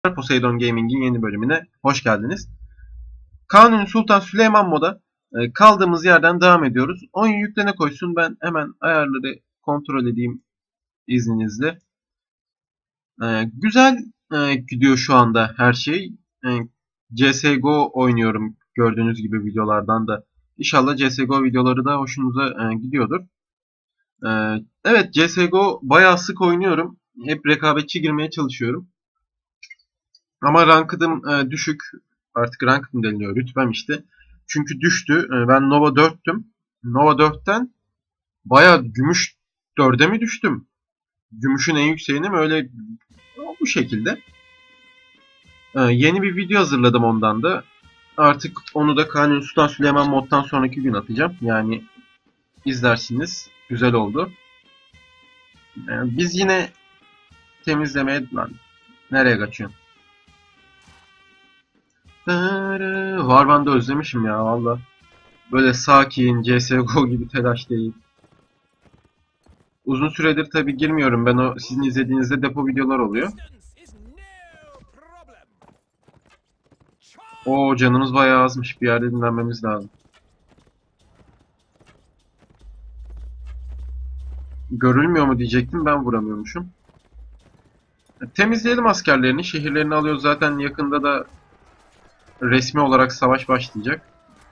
Poseidon Gaming'in yeni bölümüne hoş geldiniz. Kanuni Sultan Süleyman Mod'a kaldığımız yerden devam ediyoruz. Oyun yüklene koysun, ben hemen ayarları kontrol edeyim izninizle. Güzel gidiyor şu anda her şey. CSGO oynuyorum gördüğünüz gibi videolardan da. İnşallah CSGO videoları da hoşunuza gidiyordur. Evet, CSGO bayağı sık oynuyorum. Hep rekabetçi girmeye çalışıyorum. Ama ranked'ım düşük. Artık ranked mı deniliyor? Rütbem işte. Çünkü düştü. Ben Nova 4'tüm. Nova 4'ten bayağı gümüş 4'e mi düştüm? Gümüşün en yükseğine mi? Öyle bu şekilde. Yeni bir video hazırladım ondan da. Artık onu da Kanuni Sultan Süleyman moddan sonraki gün atacağım. Yani izlersiniz. Güzel oldu. Biz yine temizlemeye... Lan, nereye kaçıyorsun? Warban'da özlemişim ya valla. Böyle sakin, CSGO gibi telaş değil. Uzun süredir tabi girmiyorum. Ben o sizin izlediğinizde depo videolar oluyor. O canımız bayağı azmış. Bir yerde dinlenmemiz lazım. Görülmüyor mu diyecektim. Ben vuramıyormuşum. Temizleyelim askerlerini. Şehirlerini alıyoruz. Zaten yakında da resmi olarak savaş başlayacak.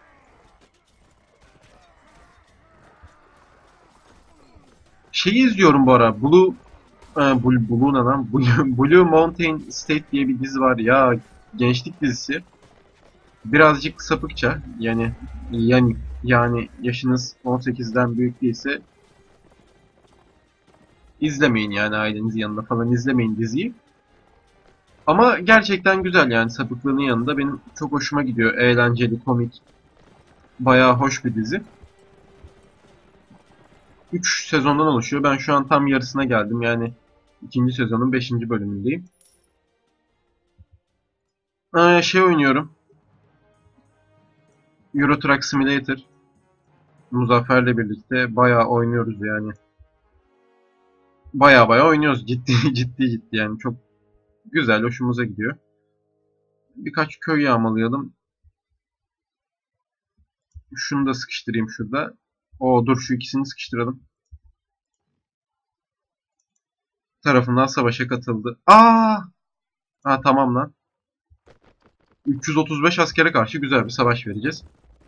Şeyi izliyorum bu ara. Blue ne lan? Blue Mountain State diye bir dizi var ya. Gençlik dizisi. Birazcık sapıkça. Yani yaşınız 18'den büyük değilse izlemeyin, yani ailenizin yanında falan izlemeyin diziyi. Ama gerçekten güzel, yani sapıklığının yanında benim çok hoşuma gidiyor. Eğlenceli, komik, bayağı hoş bir dizi. 3 sezondan oluşuyor. Ben şu an tam yarısına geldim. Yani ikinci sezonun 5. bölümündeyim. Şey oynuyorum. Euro Truck Simulator. Muzaffer'le birlikte bayağı oynuyoruz yani. Bayağı oynuyoruz. Ciddi yani. Çok güzel, hoşumuza gidiyor. Birkaç köy yağmalayalım. Şunu da sıkıştırayım şurada. Dur, şu ikisini sıkıştıralım. Tarafından savaşa katıldı. Ha, tamam lan. 335 askere karşı güzel bir savaş vereceğiz.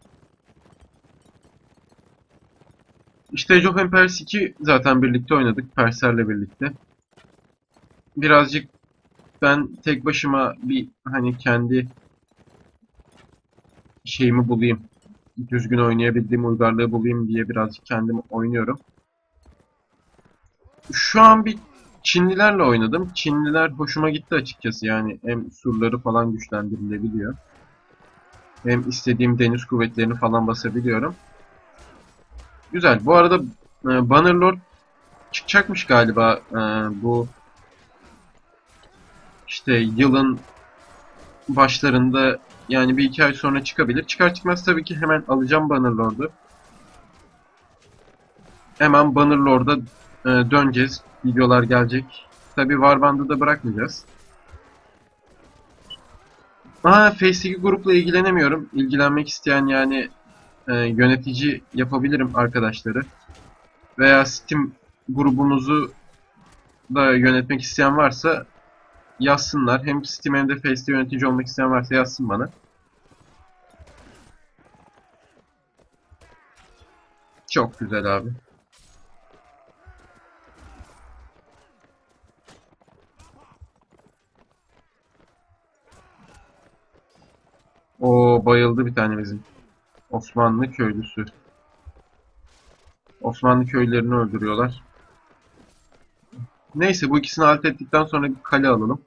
İşte Age of Empires 2 zaten birlikte oynadık. Perslerle birlikte. Birazcık ben tek başıma bir hani kendi şeyimi bulayım. Düzgün oynayabildiğim uygarlığı bulayım diye birazcık kendim oynuyorum. Şu an bir Çinlilerle oynadım. Çinliler hoşuma gitti açıkçası, yani hem surları falan güçlendirilebiliyor. Hem istediğim deniz kuvvetlerini falan basabiliyorum. Güzel. Bu arada Bannerlord çıkacakmış galiba, bu işte yılın başlarında, yani bir iki ay sonra çıkabilir. Çıkar çıkmaz tabii ki hemen alacağım Bannerlord'u. Hemen Bannerlord'a döneceğiz. Videolar gelecek. Tabii Warband'ı da bırakmayacağız. Face'teki grupla ilgilenemiyorum. İlgilenmek isteyen, yani yönetici yapabilirim arkadaşları. Veya Steam grubumuzu da yönetmek isteyen varsa yazsınlar. Hem Steam hem de Face'te yönetici olmak isteyen varsa yazsın bana. Çok güzel abi. O bayıldı bir tane bizim. Osmanlı köylüsü. Osmanlı köylerini öldürüyorlar. Neyse, bu ikisini alt ettikten sonra bir kale alalım.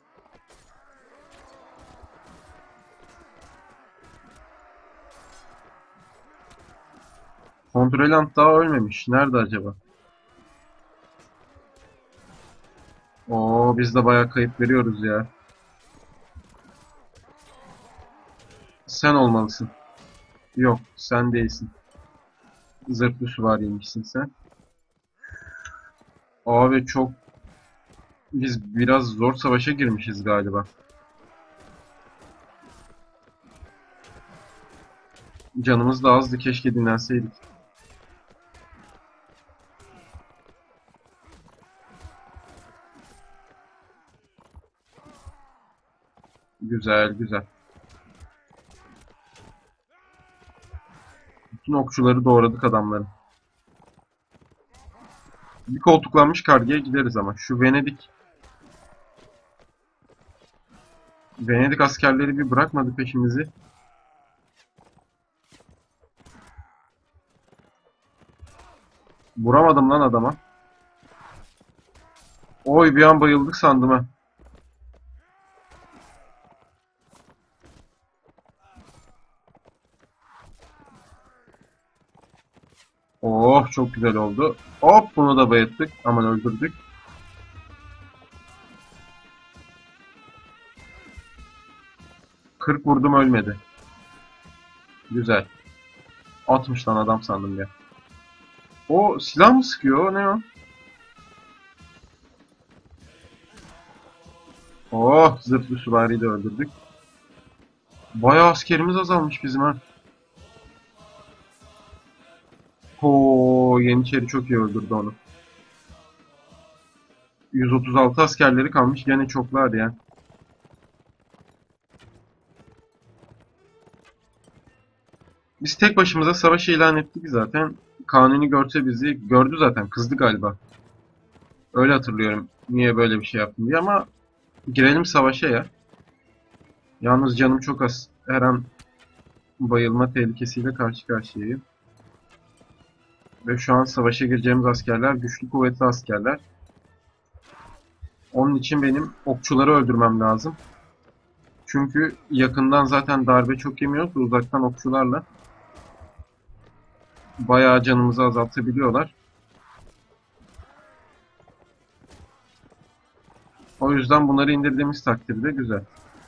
Kontrolant daha ölmemiş. Nerede acaba? Biz de bayağı kayıp veriyoruz ya. Sen olmalısın. Yok, sen değilsin. Zırhlı süvariymişsin sen. Abi biz biraz zor savaşa girmişiz galiba. Canımız da azdı. Keşke dinlenseydik. Güzel güzel. Bütün okçuları doğradık adamların. Bir koltuklanmış kargıya gideriz ama. Şu Venedik askerleri bir bırakmadı peşimizi. Vuramadım lan adama. Oy bir an bayıldık sandım ha. Oh çok güzel oldu. Hop bunu da bayılttık. Aman öldürdük. 40 vurdum ölmedi. Güzel. 60 tane adam sandım ya. O silah mı sıkıyor? O ne o? Oh zırhlı süvariyi de öldürdük. Bayağı askerimiz azalmış bizim ha. Yeniçeri çok iyi öldürdü onu. 136 askerleri kalmış. Gene çoklar ya. Biz tek başımıza savaş ilan ettik zaten. Kanuni görse bizi gördü zaten. Kızdı galiba. Öyle hatırlıyorum. Niye böyle bir şey yaptım diye ama girelim savaşa ya. Yalnız canım çok az. Her an bayılma tehlikesiyle karşı karşıyayım. Ve şu an savaşa gireceğimiz askerler güçlü kuvvetli askerler. Onun için benim okçuları öldürmem lazım. Çünkü yakından zaten darbe çok yemiyoruz. Uzaktan okçularla bayağı canımızı azaltabiliyorlar. O yüzden bunları indirdiğimiz takdirde güzel.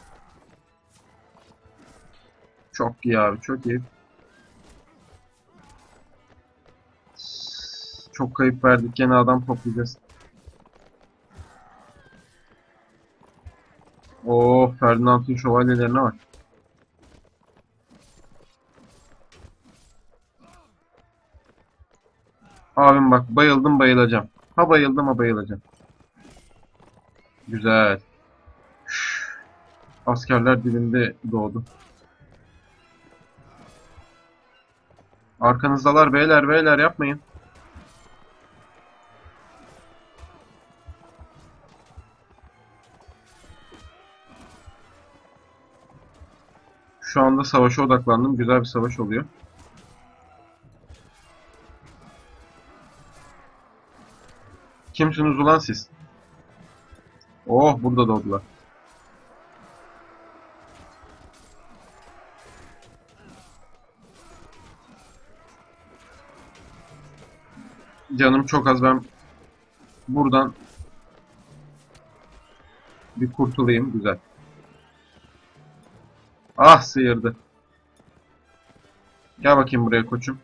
Çok iyi abi, çok iyi. Çok kayıp verdik, gene adam toplayacağız. Oo, Ferdinand'ın şövalyelerine bak. Abim bak, bayıldım bayılacağım. Ha bayıldım ha bayılacağım. Güzel. Askerler dibinde doğdu. Arkanızdalar beyler beyler yapmayın. Şu anda savaşa odaklandım. Güzel bir savaş oluyor. Kimsiniz ulan siz? Oh burada doğdular. Canım çok az, ben buradan bir kurtulayım. Güzel. Ah sıyırdı. Gel bakayım buraya koçum.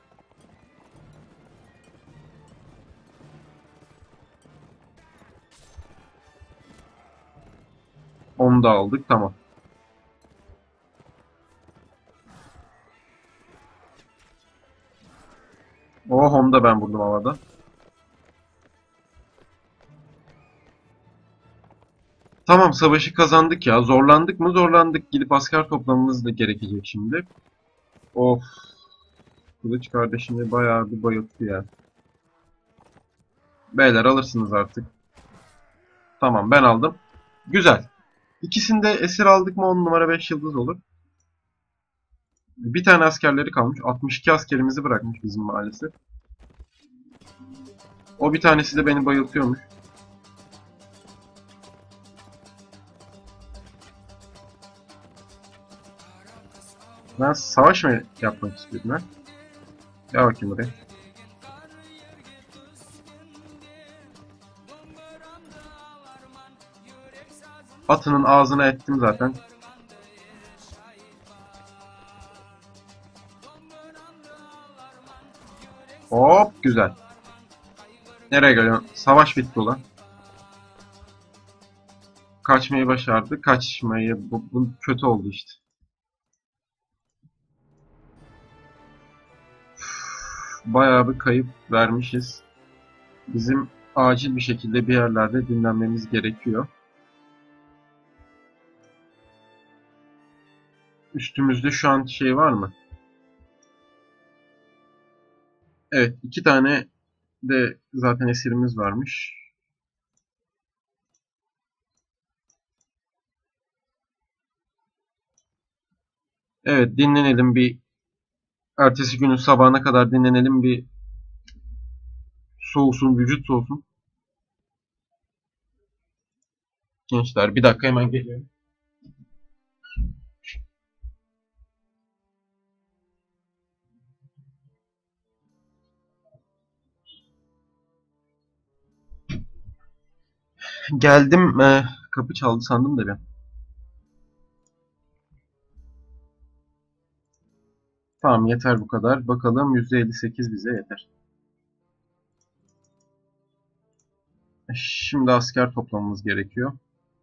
Onu da aldık, tamam. Oh onu da ben vurdum havada. Tamam savaşı kazandık ya. Zorlandık mı? Zorlandık. Gidip asker toplamamız da gerekecek şimdi. Of. Kılıç kardeşini bayağı bir bayılttı ya. Beyler alırsınız artık. Tamam ben aldım. Güzel. İkisini de esir aldık mı 10 numara 5 yıldız olur. Bir tane askerleri kalmış. 62 askerimizi bırakmış bizim maalesef. O bir tanesi de beni bayıltıyormuş. Ben savaş mı yapmak istiyorum ha? Gel bakayım buraya. Atının ağzına ettim zaten. Hop güzel. Nereye geliyorsun? Savaş bitti ulan. Kaçmayı başardı. Kaçmayı bu kötü oldu işte. Bayağı bir kayıp vermişiz. Bizim acil bir şekilde bir yerlerde dinlenmemiz gerekiyor. Üstümüzde şu an şey var mı? Evet, 2 tane de zaten esirimiz varmış. Evet, dinlenelim bir. Ertesi günün sabahına kadar dinlenelim bir, soğusun, vücut soğusun. Gençler bir dakika hemen geliyorum. Geldim. Kapı çaldı sandım da bir. Tamam, yeter bu kadar. Bakalım, %58 bize yeter. Şimdi asker toplamamız gerekiyor.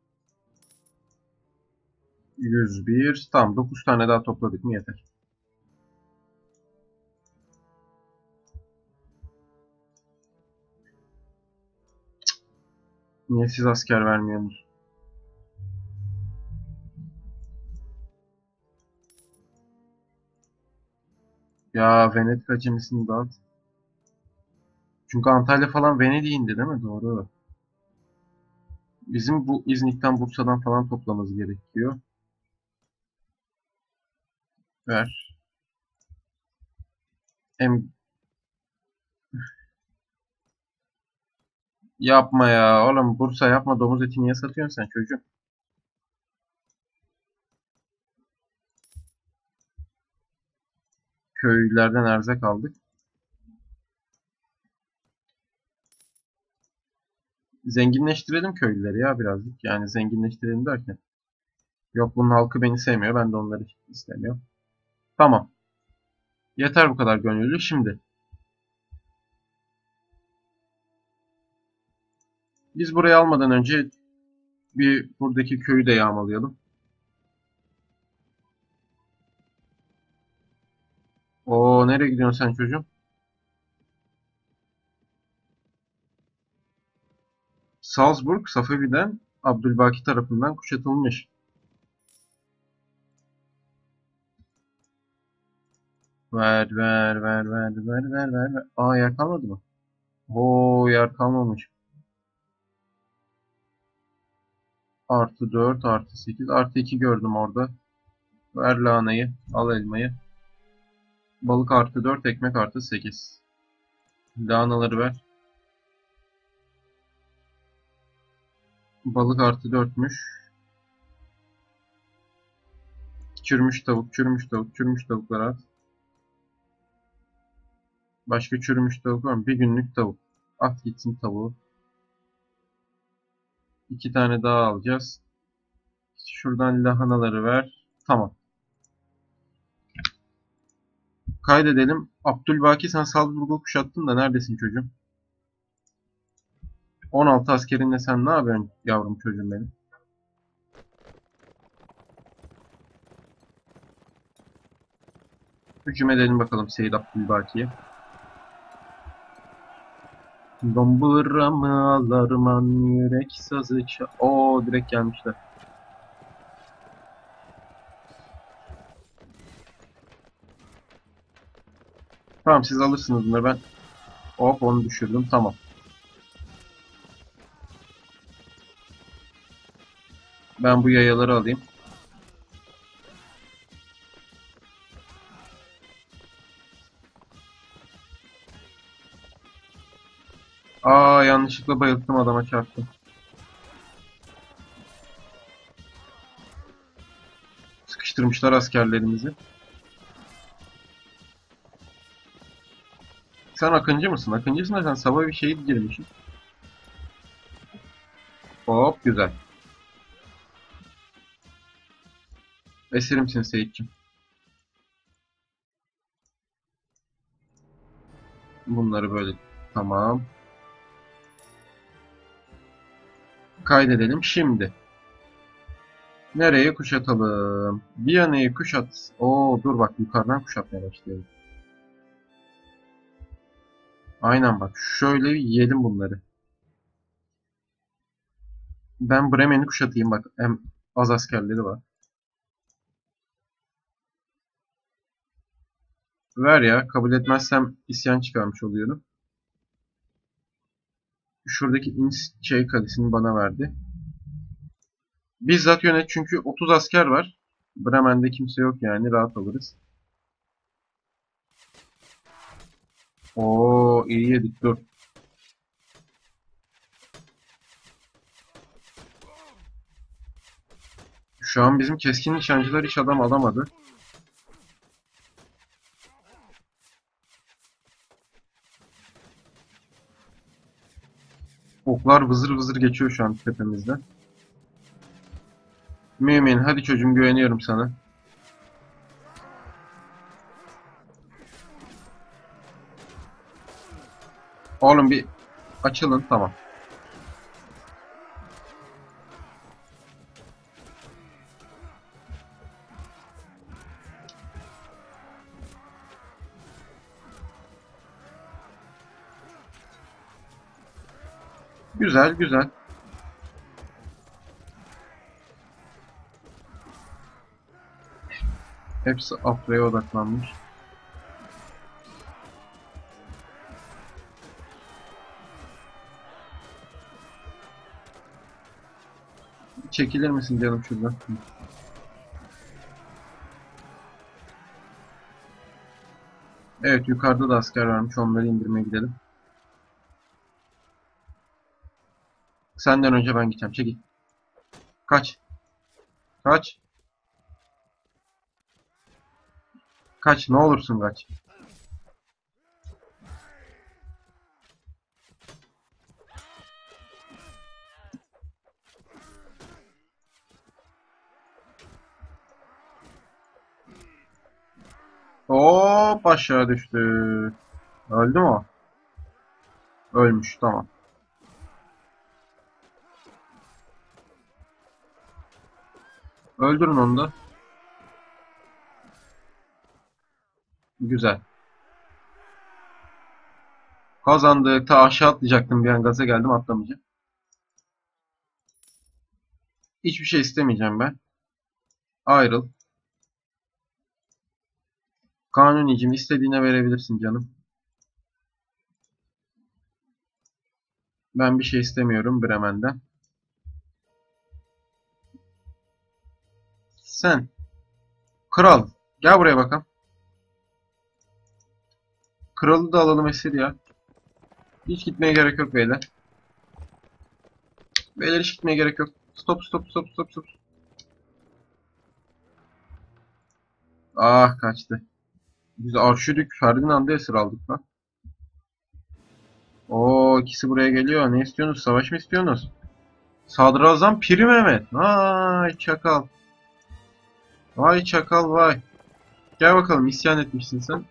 101. Tamam, 9 tane daha topladık mı yeter. Niye siz asker vermiyorsunuz? Ya Venedik acemisini dağıt. Çünkü Antalya falan Venedik'indi değil mi? Doğru. Bizim bu İznik'ten, Bursa'dan falan toplamamız gerekiyor. Ver. Hem yapma ya. Oğlum Bursa yapma. Domuz eti niye satıyorsun sen çocuğum? Köylülerden erzak aldık. Zenginleştirelim köylüleri ya birazcık. Yani zenginleştirelim derken. Yok, bunun halkı beni sevmiyor. Ben de onları istemiyorum. Tamam. Yeter bu kadar gönüllü. Şimdi biz burayı almadan önce bir buradaki köyü de yağmalayalım. Oo, nereye gidiyorsun sen çocuğum? Salzburg, Safevi'den Abdülbaki tarafından kuşatılmış. Ver ver ver ver ver ver ver ver. Aa, yer kalmadı mı? Oo, yer kalmamış. Artı 4 artı 8 artı 2 gördüm orada. Ver lahanayı. Al elmayı. Balık artı 4, ekmek artı 8. Lahanaları ver. Balık artı 4'müş. Çürümüş tavuk, çürümüş tavuk, çürümüş tavuklar at. Başka çürümüş tavuk var mı? Bir günlük tavuk. At gitsin tavuğu. 2 tane daha alacağız. Şuradan lahanaları ver. Tamam. Kaydedelim. Abdülbaki, sen Salzburg'u kuşattın da neredesin çocuğum? 16 askerinle sen ne yapıyorsun yavrum çocuğum benim? Hücum edelim bakalım Seyyid Abdülbaki'ye. Dombura mı alarman yürek sazı Oo, direkt gelmişler. Tamam, siz alırsınız bunları, ben hop onu düşürdüm, tamam. Ben bu yayaları alayım. Aa, yanlışlıkla bayılttım, adama çarptım. Sıkıştırmışlar askerlerimizi. Sen Akıncı mısın? Akıncısın da sen sabah bir şehit girmişsin. Hop, güzel. Esirimsin Seyitçim. Bunları böyle, tamam. Kaydedelim şimdi. Nereye kuşatalım? Viyana'yı kuşat. Oo, dur bak, yukarıdan kuşatmaya başlayalım. Aynen bak. Şöyle yiyelim bunları. Ben Bremen'i kuşatayım bak. Hem az askerleri var. Ver ya. Kabul etmezsem isyan çıkarmış oluyorum. Şuradaki şey kalesini bana verdi. Bizzat yönet çünkü 30 asker var. Bremen'de kimse yok yani. Rahat alırız. Oo iyi yedik dur. Şu an bizim keskin nişancılar hiç adam alamadı. Oklar vızır vızır geçiyor şu an tepemizden. Mümin hadi çocuğum güveniyorum sana. Oğlum bir açılın tamam. Güzel güzel. Hepsi Afra'ya odaklanmış. Çekilir misin canım şuradan? Evet yukarıda da asker varmış. Onları indirmeye gidelim. Senden önce ben gideceğim. Çekil. Kaç. Kaç. Kaç. Ne olursun kaç. Hop aşağı düştü. Öldü mü o? Ölmüş. Tamam. Öldürün onu da. Güzel. Kazandı. Ta aşağı atlayacaktım. Bir an gaza geldim atlamayacağım. Hiçbir şey istemeyeceğim ben. Ayrıl. Kanunicim istediğine verebilirsin canım. Ben bir şey istemiyorum Bremen'den. Sen. Kral. Gel buraya bakalım. Kralı da alalım esir ya. Hiç gitmeye gerek yok beyler. Beyler hiç gitmeye gerek yok. Stop stop stop stop stop. Ah kaçtı. Biz Arşidük Ferdinand'ı esir aldık lan. Oo ikisi buraya geliyor. Ne istiyorsunuz? Savaş mı istiyorsunuz? Sadrazam Piri Mehmet. Vay çakal. Vay çakal vay. Gel bakalım isyan etmişsin sen.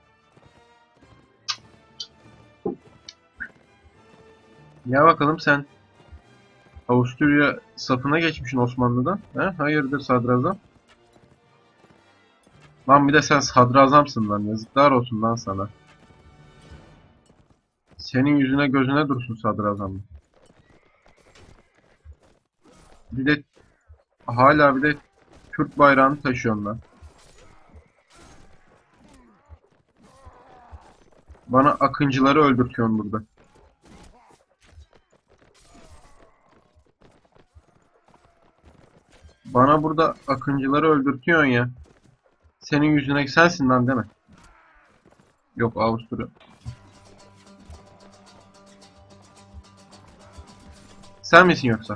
Gel bakalım sen. Avusturya safına geçmişsin Osmanlı'dan. He? Hayırdır sadrazam? Lan bir de sen sadrazamsın lan. Yazıklar olsun lan sana. Senin yüzüne gözüne dursun sadrazam. Bir de hala bir de Türk bayrağını taşıyorsun lan. Bana akıncıları öldürtüyorsun burada. Bana burada akıncıları öldürtüyorsun ya. Senin yüzüne sensin lan değil mi? Yok Avusturya. Sen misin yoksa?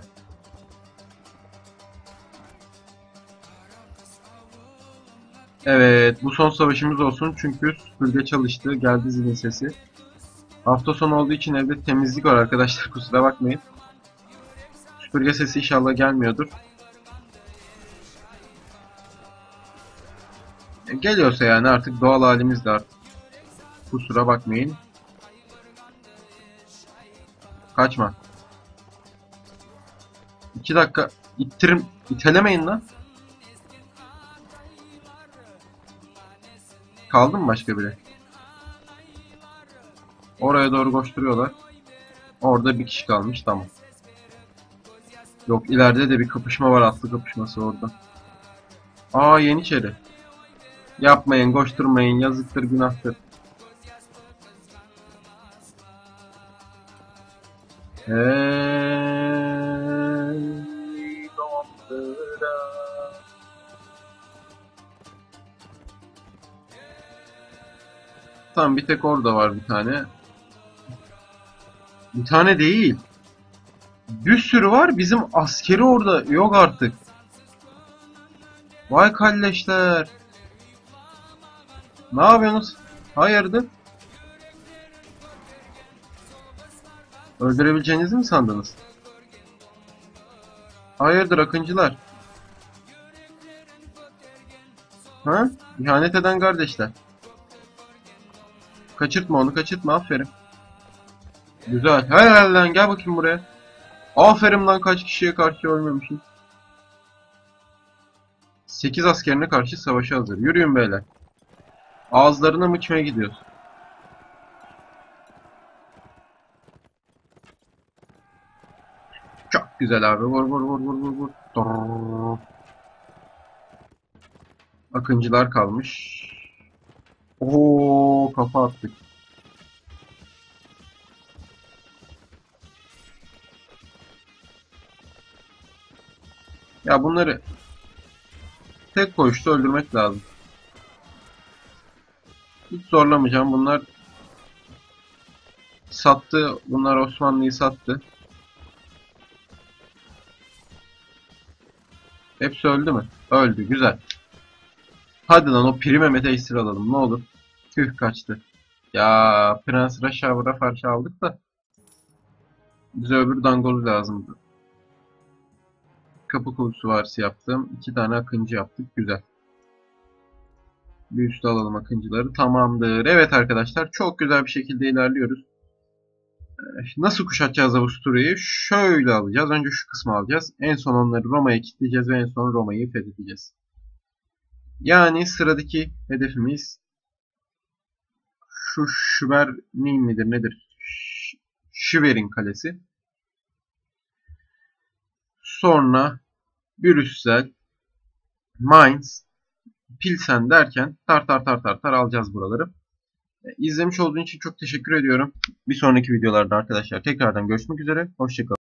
Evet, bu son savaşımız olsun çünkü süpürge çalıştı, geldi zilin sesi. Hafta sonu olduğu için evde temizlik var arkadaşlar, kusura bakmayın. Süpürge sesi inşallah gelmiyordur. Geliyorsa yani artık doğal halimizde artık. Kusura bakmayın. Kaçma. 2 dakika ittirim, itelemeyin lan. Kaldı mı başka biri? Oraya doğru koşturuyorlar. Orada bir kişi kalmış. Tamam. Yok, ileride de bir kapışma var. Atlı kapışması orada. Aa, Yeniçeri. Yapmayın, koşturmayın. Yazıktır, günahtır. Hey, Londra'da. Tamam, bir tek orada var bir tane. Bir tane değil. Bir sürü var. Bizim askeri orada yok artık. Vay kalleşler. Ne yapıyorsunuz? Hayırdır? Öldürebileceğinizi mi sandınız? Hayırdır akıncılar? Ha? İhanet eden kardeşler. Kaçırtma onu, kaçırtma, aferin. Güzel. Helal lan, gel bakayım buraya. Aferin lan, kaç kişiye karşı ölmemişsin. 8 askerine karşı savaşa hazır. Yürüyün beyler. Ağızlarına mıçmaya gidiyoruz. Çok güzel abi. Vur vur vur vur vur vur. Dorrrr. Akıncılar kalmış. Oo, kafa attık. Ya bunları tek koşta öldürmek lazım. Hiç zorlamayacağım. Bunlar sattı. Bunlar Osmanlı'yı sattı. Hepsi öldü mü? Öldü. Güzel. Hadi lan, o Piri Mehmet'e esir alalım. Ne olur. Tüh, kaçtı. Ya Prens Raşavur'a farşı aldık da bize öbür dangolu lazımdı. Kapı kulu süvarisi yaptım. 2 tane akıncı yaptık. Güzel. Bir üstü alalım akıncıları. Tamamdır. Evet arkadaşlar, çok güzel bir şekilde ilerliyoruz. Nasıl kuşatacağız Avusturya'yı? Şöyle alacağız. Önce şu kısmı alacağız. En son onları Roma'ya kilitleyeceğiz ve en son Roma'yı fethedeceğiz. Yani sıradaki hedefimiz şu Schwerin midir nedir? Schwerin Kalesi. Sonra Brüssel, Mainz, Pilsen derken tar alacağız buraları. İzlemiş olduğun için çok teşekkür ediyorum. Bir sonraki videolarda arkadaşlar tekrardan görüşmek üzere. Hoşça kalın.